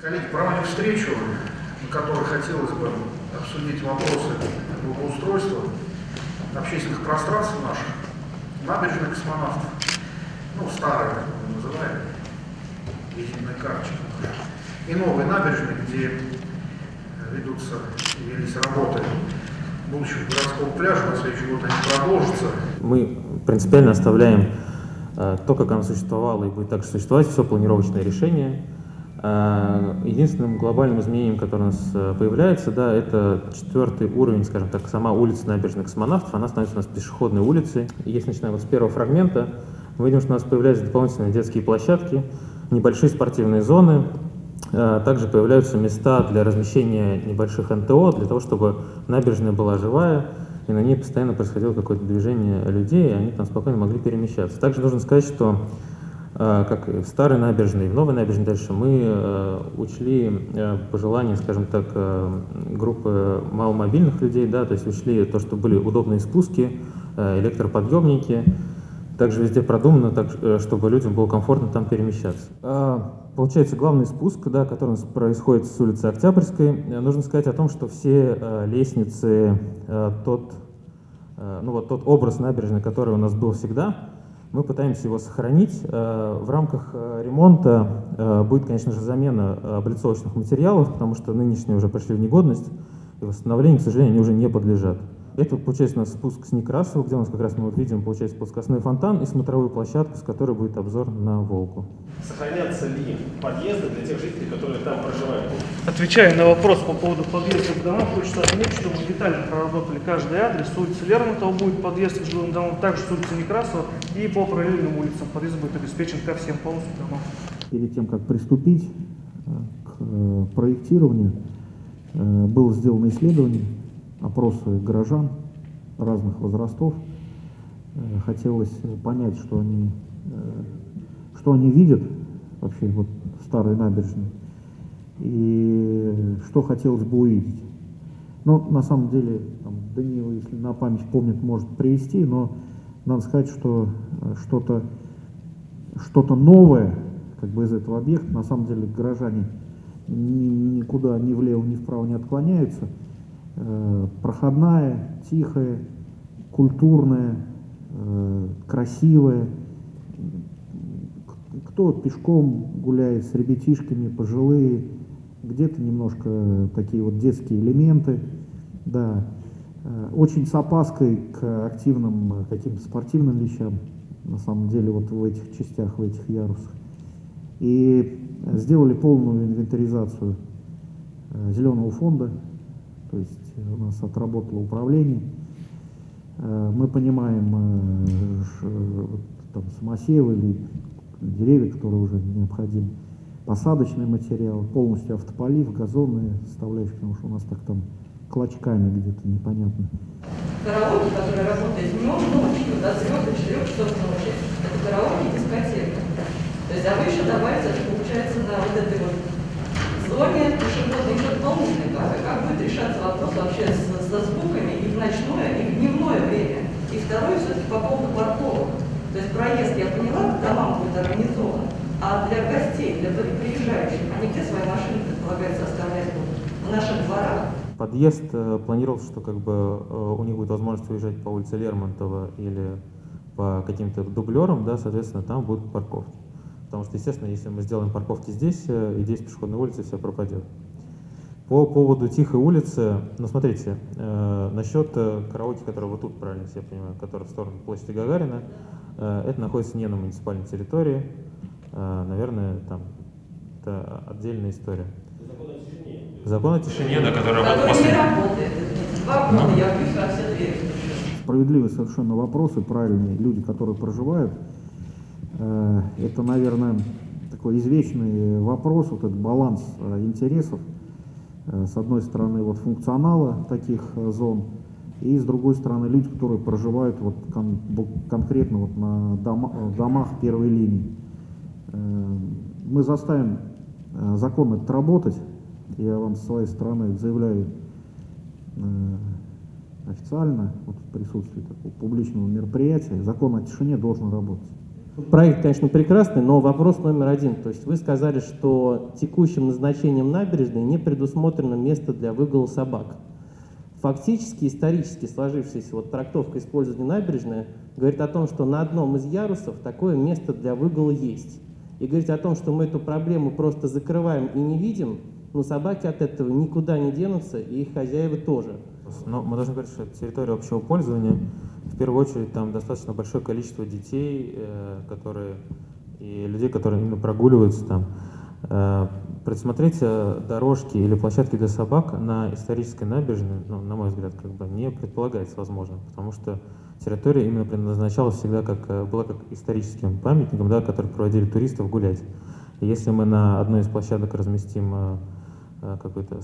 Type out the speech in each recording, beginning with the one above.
Коллеги, проводим встречу, на которой хотелось бы обсудить вопросы благоустройства общественных пространств наших, набережных космонавтов, ну, старые, как мы называем, единая карточка, и новые набережные, где велись работы будущего городского пляжа, на следующий год они продолжатся. Мы принципиально оставляем то, как оно существовало и будет также существовать, все планировочное решение. Единственным глобальным изменением, которое у нас появляется, да, это 4-й уровень, скажем так, сама улица набережных космонавтов, она становится у нас пешеходной улицей. И если начинаем вот с первого фрагмента, мы видим, что у нас появляются дополнительные детские площадки, небольшие спортивные зоны, также появляются места для размещения небольших НТО, для того, чтобы набережная была живая, и на ней постоянно происходило какое-то движение людей, и они там спокойно могли перемещаться. Также нужно сказать, что как и в старой набережной, и в новой набережной дальше, мы учли пожелания, скажем так, группы маломобильных людей, да, то есть учли то, что были удобные спуски, электроподъемники, также везде продумано, так, чтобы людям было комфортно там перемещаться. Получается, главный спуск, да, который у нас происходит с улицы Октябрьской, нужно сказать о том, что все лестницы, тот образ набережной, который у нас был всегда, мы пытаемся его сохранить. В рамках ремонта будет, конечно же, замена облицовочных материалов, потому что нынешние уже пришли в негодность, и восстановлению, к сожалению, они уже не подлежат. Это, получается, у нас спуск с Некрасова, где у нас как раз мы вот видим, получается, плоскостной фонтан и смотровую площадку, с которой будет обзор на Волгу. Сохранятся ли подъезды для тех жителей, которые там проживают? Отвечая на вопрос по поводу подъездов к домам, хочется отметить, что мы детально проработали каждый адрес. С улицы Лермонтова будет подъезд к жилым домам, также с улицы Некрасова, и по параллельным улицам подъезд будет обеспечен ко всем полностью домам. Перед тем, как приступить к проектированию, было сделано исследование, опросы горожан разных возрастов. Хотелось понять, что они видят вообще вот в старой набережной и что хотелось бы увидеть. Но на самом деле Даниил, если на память помнит, может привести, но надо сказать, что что-то новое как бы из этого объекта, на самом деле горожане никуда ни влево, ни вправо не отклоняются. Проходная, тихая, культурная, красивая. Кто пешком гуляет с ребятишками, пожилые, где-то немножко такие вот детские элементы, да. Очень с опаской к активным каким-то спортивным вещам, на самом деле, вот в этих частях, в этих ярусах. И сделали полную инвентаризацию зеленого фонда, то есть у нас отработало управление. Мы понимаем там самосевы или деревья, которые уже необходимы, посадочный материал, полностью автополив, газонные составляющие, потому что у нас так там клочками где-то непонятно. Караоке, который работает днем, ночью, до 3-4 часов ночи, это караоке и дискотека. То есть, а вы еще добавите, это получается на вот этой вот зоне пешеходной еще дополнительной кары. Как будет решаться вопрос вообще со звуками и в ночное, и в дневное время? И второе, все-таки по поводу парковок. То есть проезд, я поняла, к домам будет организован, а для гостей, для приезжающих, они где свои машины, предполагается, оставлять будут? В наших дворах? Подъезд планировался, что как бы у них будет возможность уезжать по улице Лермонтова или по каким-то дублерам, да, соответственно, там будут парковки. Потому что, естественно, если мы сделаем парковки здесь, идея с пешеходной улицы все пропадет. По поводу тихой улицы, ну смотрите, насчет караоке, который вот тут, правильно, если я понимаю, который в сторону площади Гагарина, это находится не на муниципальной территории, наверное, там это отдельная история. Закон о тишине, да, который работает. Не работает. 2 года я бьюсь во все двери. Справедливые совершенно вопросы, правильные люди, которые проживают. Это, наверное, такой извечный вопрос, вот этот баланс интересов. С одной стороны, вот функционала таких зон, и с другой стороны, люди, которые проживают вот конкретно вот на домах первой линии. Мы заставим закон этот работать. Я вам со своей стороны заявляю официально, вот в присутствии такого публичного мероприятия, закон о тишине должен работать. Проект, конечно, прекрасный, но вопрос номер один. То есть вы сказали, что текущим назначением набережной не предусмотрено место для выгула собак. Фактически, исторически сложившаяся вот трактовка использования набережной говорит о том, что на одном из ярусов такое место для выгула есть. И говорить о том, что мы эту проблему просто закрываем и не видим, но собаки от этого никуда не денутся, и их хозяева тоже. Но мы должны говорить, что это территория общего пользования. В первую очередь там достаточно большое количество детей, и людей, которые именно прогуливаются там. Предусмотреть дорожки или площадки для собак на исторической набережной, ну, на мой взгляд, как бы не предполагается возможным, потому что территория именно предназначалась всегда была как историческим памятником, да, который проводили туристов гулять. И если мы на одной из площадок разместим какую-то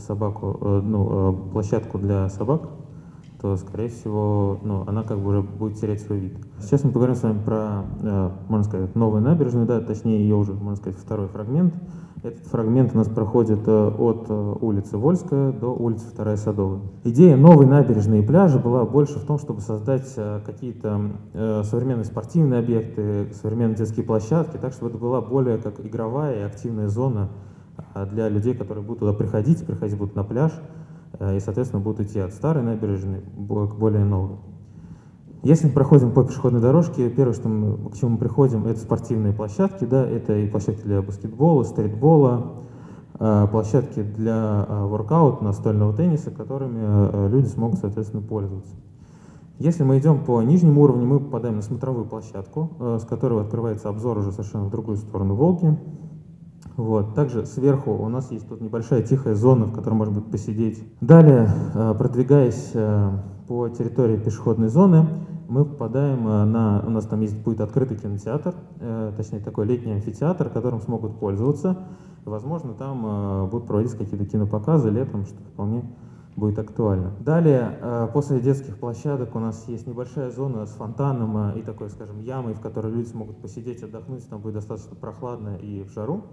площадку для собак, то, скорее всего, она как бы уже будет терять свой вид. Сейчас мы поговорим с вами про, можно сказать, новую набережную, да, точнее ее уже, можно сказать, второй фрагмент. Этот фрагмент у нас проходит от улицы Вольская до улицы 2 Садовая. Идея новой набережной и пляжа была больше в том, чтобы создать какие-то современные спортивные объекты, современные детские площадки, так, чтобы это была более как игровая и активная зона для людей, которые будут туда приходить будут на пляж, и, соответственно, будут идти от старой набережной к более новой. Если мы проходим по пешеходной дорожке, первое, к чему мы приходим, это спортивные площадки, да, это и площадки для баскетбола, стритбола, площадки для воркаута, настольного тенниса, которыми люди смогут, соответственно, пользоваться. Если мы идем по нижнему уровню, мы попадаем на смотровую площадку, с которой открывается обзор уже совершенно в другую сторону Волги. Вот. Также сверху у нас есть тут небольшая тихая зона, в которой можно будет посидеть. Далее, продвигаясь по территории пешеходной зоны, мы попадаем у нас там будет открытый кинотеатр, точнее такой летний амфитеатр, которым смогут пользоваться. Возможно, там будут проводиться какие-то кинопоказы летом, что вполне будет актуально. Далее, после детских площадок у нас есть небольшая зона с фонтаном и такой, скажем, ямой, в которой люди смогут посидеть, отдохнуть, там будет достаточно прохладно и в жару.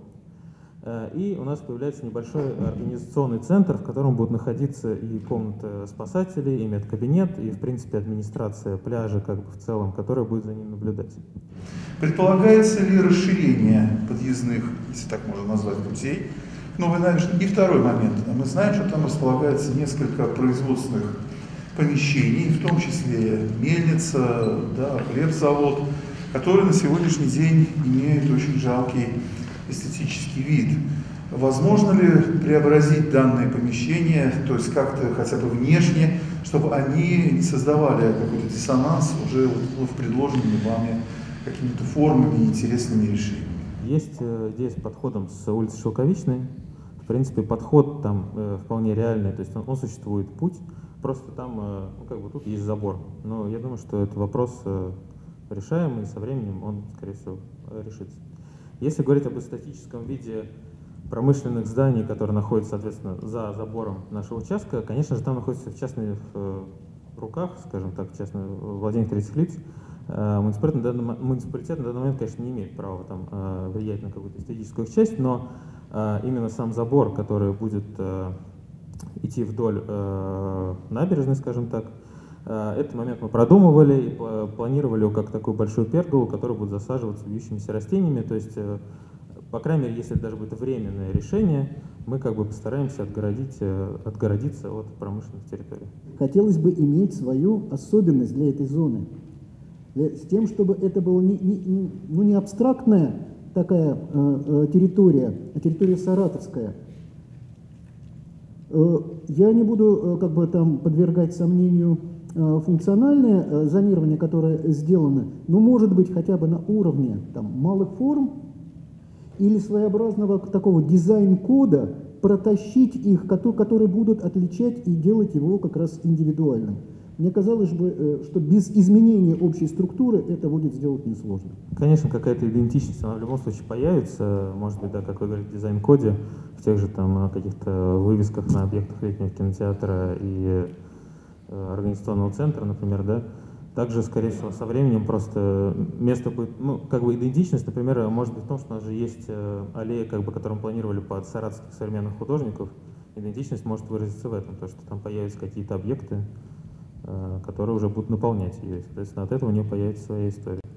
И у нас появляется небольшой организационный центр, в котором будут находиться и комната спасателей, и медкабинет, и, в принципе, администрация пляжа как бы в целом, которая будет за ним наблюдать. Предполагается ли расширение подъездных, если так можно назвать, путей к новой набережной? И второй момент. Мы знаем, что там располагается несколько производственных помещений, в том числе мельница, да, хлебзавод, которые на сегодняшний день имеют очень жалкий эстетический вид. Возможно ли преобразить данные помещения, то есть как-то хотя бы внешне, чтобы они не создавали какой-то диссонанс уже в предложенными вами какими-то формами и интересными решениями? Есть идея с подходом с улицы Шелковичной. В принципе, подход там вполне реальный, то есть он существует, путь, просто там тут есть забор. Но я думаю, что это вопрос решаемый, и со временем он, скорее всего, решится. Если говорить об эстетическом виде промышленных зданий, которые находятся, соответственно, за забором нашего участка, конечно же, там находится в частных руках, скажем так, в частном владении третьих лиц. Муниципалитет на данный момент, конечно, не имеет права там влиять на какую-то эстетическую часть, но именно сам забор, который будет идти вдоль набережной, скажем так, этот момент мы продумывали и планировали как такую большую перголу, которая будет засаживаться вьющимися растениями. То есть, по крайней мере, если это даже будет временное решение, мы как бы постараемся отгородиться от промышленных территорий. Хотелось бы иметь свою особенность для этой зоны. С тем, чтобы это была не абстрактная такая территория, а территория саратовская. Я не буду там подвергать сомнению функциональное зонирование, которое сделано, но может быть хотя бы на уровне малых форм или своеобразного такого дизайн-кода протащить их, которые будут отличать и делать его как раз индивидуальным. Мне казалось бы, что без изменения общей структуры это будет сделать несложно. Конечно, какая-то идентичность, она в любом случае появится, может быть, да, как вы говорите, в дизайн-коде, в тех же каких-то вывесках на объектах летнего кинотеатра и организационного центра, например, да. Также, скорее всего, со временем просто место будет, идентичность, например, может быть в том, что у нас же есть аллея, которую мы планировали под саратовских современных художников. Идентичность может выразиться в этом, то, что там появятся какие-то объекты, которые уже будут наполнять ее. Соответственно, от этого у нее появится своя история.